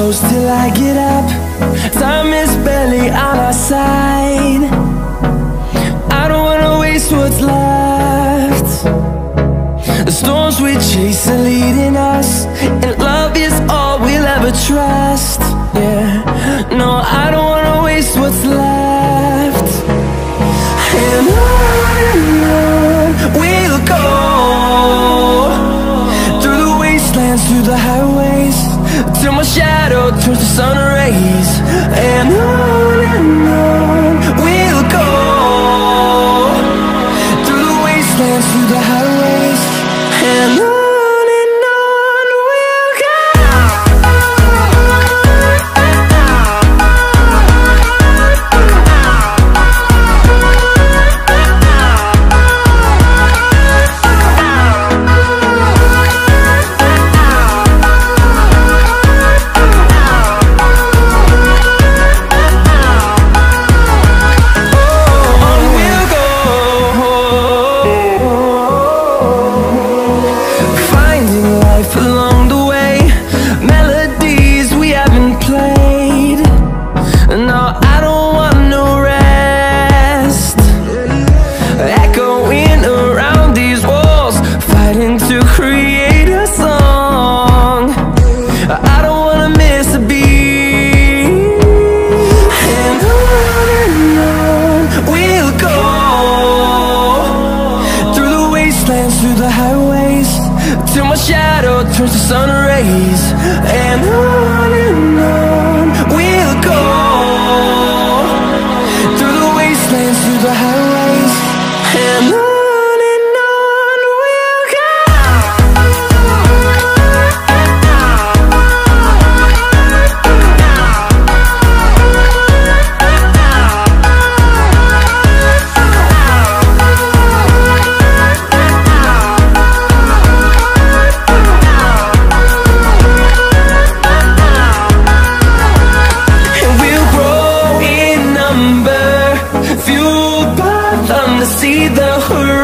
close till I get up. Time is barely on our side. I don't wanna waste what's left. The storms we chase are leading us, and love is all we'll ever trust. Yeah, no, I don't wanna waste what's left. And on we'll go, through the wastelands, through the highways, till my shadow turns to sun rays. And on we'll go, through the wastelands, through the highways, and on we'll go. Through the highways, till my shadow turns to sun rays. And on we'll go, through the wastelands, through the highways, and on we'll go. See the horizon.